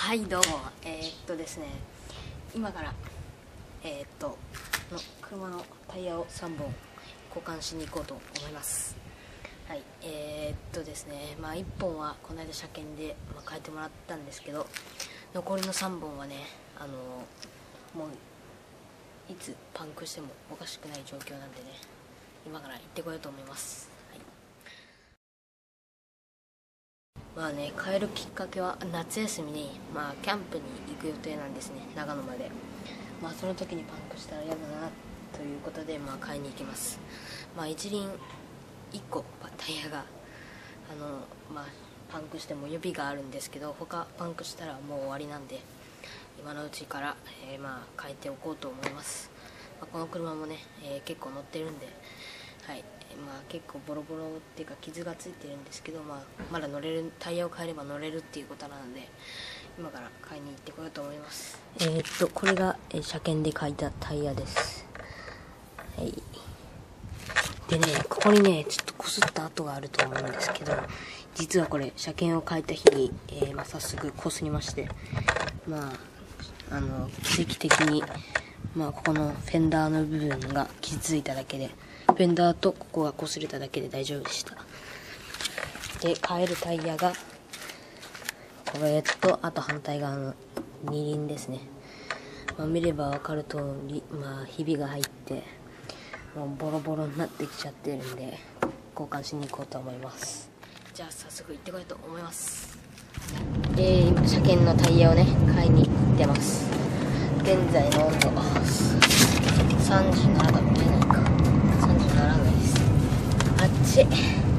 はいどうもですね、今から車のタイヤを3本交換しに行こうと思います。はいですね、1本はこの間車検で、変えてもらったんですけど、残りの3本はね、もういつパンクしてもおかしくない状況なんでね、今から行ってこようと思います。帰るきっかけは夏休みに、キャンプに行く予定なんですね、長野まで。その時にパンクしたら嫌だなということで、買いに行きます。一輪1個タイヤがパンクしても予備があるんですけど、他パンクしたらもう終わりなんで、今のうちから、変えておこうと思います。この車もね、結構乗ってるんで、結構ボロボロっていうか傷がついてるんですけど、まだ乗れる、タイヤを変えれば乗れるっていうことなので、今から買いに行ってこようと思います。これが、車検で買いたタイヤです。でね、ここにねちょっとこすった跡があると思うんですけど、実はこれ車検を変えた日に、早速こすりまして、奇跡的にここのフェンダーの部分が傷ついただけで、フェンダーとここが擦れただけで大丈夫でした。で、変えるタイヤがこれと、あと反対側の二輪ですね。見れば分かる通り、ひびが入ってもうボロボロになってきちゃってるんで、交換しに行こうと思います。じゃあ早速行ってこようと思います。今車検のタイヤをね買いに行ってます。現在の温度37度みたいな、37度です。あっち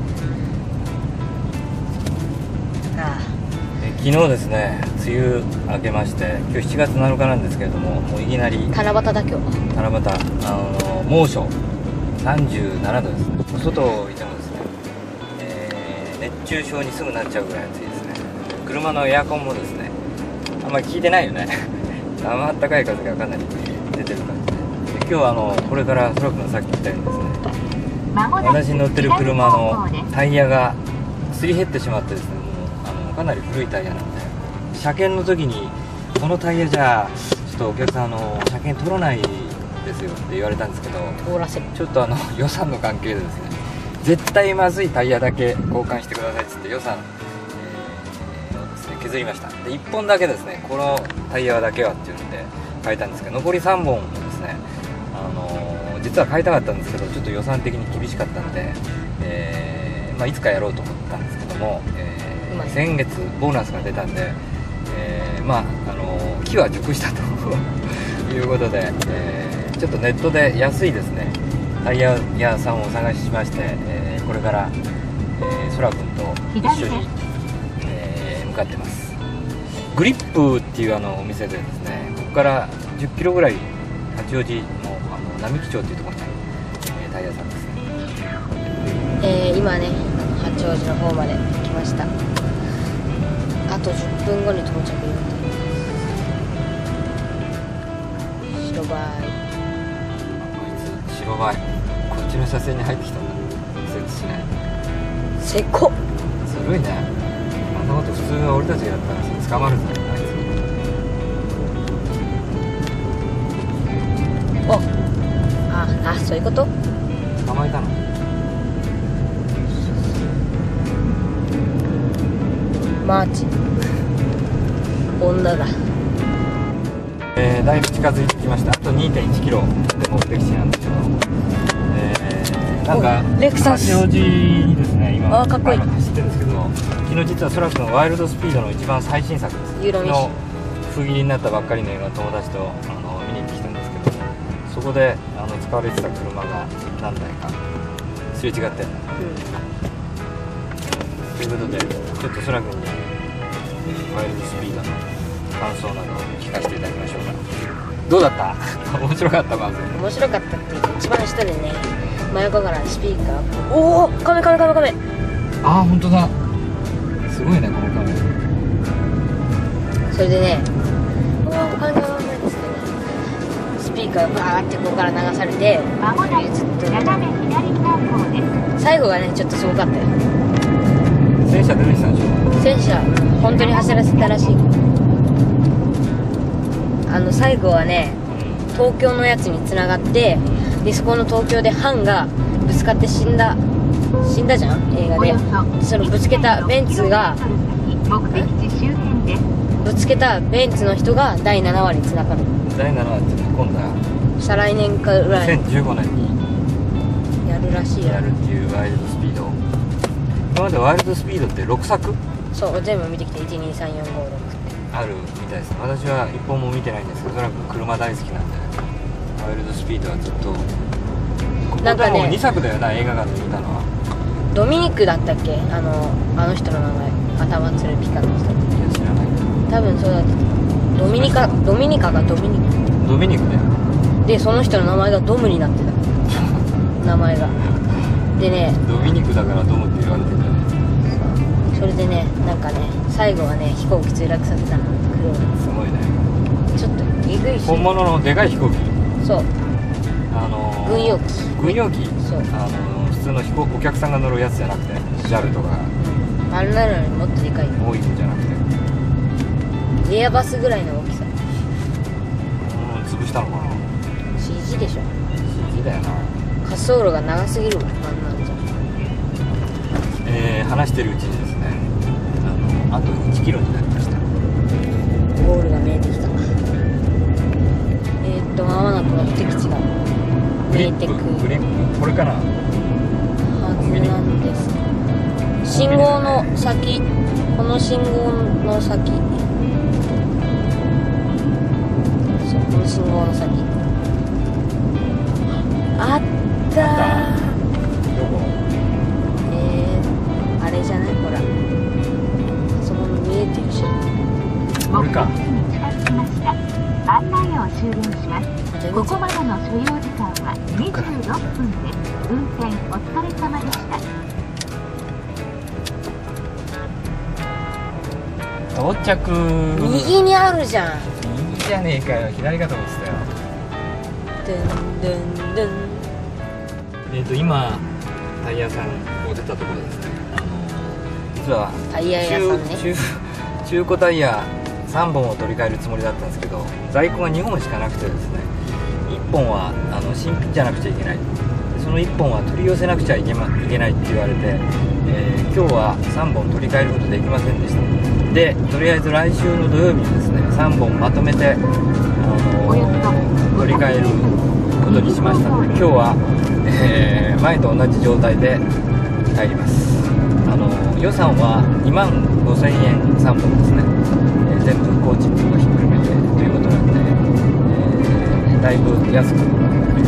昨日ですね、梅雨明けまして、今日7月7日なんですけれども、もういきなり七夕だ。今日七夕、猛暑37度ですね。外いてもですね、熱中症にすぐなっちゃうぐらい暑いですね。車のエアコンもですね、あんまり効いてないよねあったかい風がかなり出てる感じで、今日はこれからそらくんさっき言ったようにですね、私乗ってる車のタイヤがすり減ってしまってですね、かなり古いタイヤなんで、車検の時にこのタイヤじゃちょっとお客さん車検取らないですよって言われたんですけど、ちょっと予算の関係でですね、絶対まずいタイヤだけ交換してくださいっつって予算、をですね削りました。で1本だけですね、このタイヤだけはっていうので変えたんですけど、残り3本もですね、実は変えたかったんですけど、ちょっと予算的に厳しかったんで、いつかやろうと思ったんですけども、先月ボーナスが出たんで、木は熟したということで、ちょっとネットで安いですねタイヤ屋さんをお探ししまして、これから、そらくんと一緒に、向かってます。グリップっていうお店でですね、ここから10キロぐらい八王子の並木町っていうところにある、タイヤさんですね。 今ね八王子の方まで来ました。あと10分後に到着予定です。白バイ、 こいつ白バイこっちの車線に入ってきたんだ。右折しない。 せこずるいね。あんなこと普通は俺たちがやったら捕まるぞあいつ。そういうこと。 捕まえたの。 マーチ女だ。 だいぶ近づいてきました。あと 2.1 キロで目的地なんですけど、なんかレクサス八王子にですね、今かっこいい走ってるんですけど、昨日実はそらくんワイルドスピードの一番最新作です。 ユーロミッション封切りになったばっかりの映画、友達と見に行ってきたんですけど、そこで使われてた車が何台かすれ違って、ということで、ちょっとそらくんにワイルドスピードの感想などを聞かせていただきましょうか。どうだった面白かった。まず面白かったっていうか、一番下でね、真横からスピーカー、おお、カメ。 ああ、本当だ。すごいね、このカメ。 それでね、おお、カメですね。スピーカーがバーってここから流されて、ずっと最後がね、ちょっとすごかったよ。 戦車出てきたんでしょ。 戦車本当に走らせたらしい。 最後はね東京のやつに繋がって、でそこの東京でハンがぶつかって死んだじゃん映画で。そのぶつけたベンツがぶつけたベンツの人が第7話に繋がる。 第7話って今度は再来年かぐらい 2015年にやるらしいよ。 やるっていうワイルドスピード。今までワイルドスピードって6作そう全部見てきて12345 あるみたいです。私は1本も見てないんですけど、とにかく車大好きなんでワイルドスピードはずっとなんかねもう2作だよな映画館で見たのは。 ドミニクだったっけあの人の名前頭つるピカの人。 いや知らない。 多分そうだってドミニカドミニクね。 でその人の名前がドムになってた名前がでねドミニクだからドムって言われてるんだね。 それでねなんかね最後はね飛行機墜落させたのクローン。 すごいね。 ちょっとえぐいし本物のでかい飛行機。 そう軍用機。 軍用機。 そう普通のお客さんが乗るやつじゃなくて JAL とかあれなのにもっとでかいの多いんじゃなくてエアバスぐらいの大きさ。 潰したのかな。 CG でしょ。 CG だよな。 滑走路が長すぎるわあんなんじゃ。 話してるうちにですねあと1キロになりました。 ゴールが見えてきた。間もなく目的地が見えてくるグリップこれかな。 はずなんです。信号の先、この信号の先、そうこの信号の先あったー。 どこ。 あれじゃないほらそこに見えてるしこれか。 案内を終了します。ここまでの所要時間は26分です。運転お疲れ様でした。 到着。 右にあるじゃん。 右じゃねえかよ、左かと思ってたよ。 ドゥンドゥンドゥン。 今タイヤさんを出たところですね。実はタイヤ屋さんね。 中古タイヤ3本を取り替えるつもりだったんですけど、在庫が2本しかなくてですね、1本は新品じゃなくちゃいけない、その1本は取り寄せなくちゃいけないって言われて、今日は3本取り替えることできませんでした。でとりあえず来週の土曜日にですね3本まとめて、取り替えることにしましたので、今日は、前と同じ状態で帰ります。予算は25,000円3本ですね、全部工賃とかひっくるめてということなんで、だいぶ安く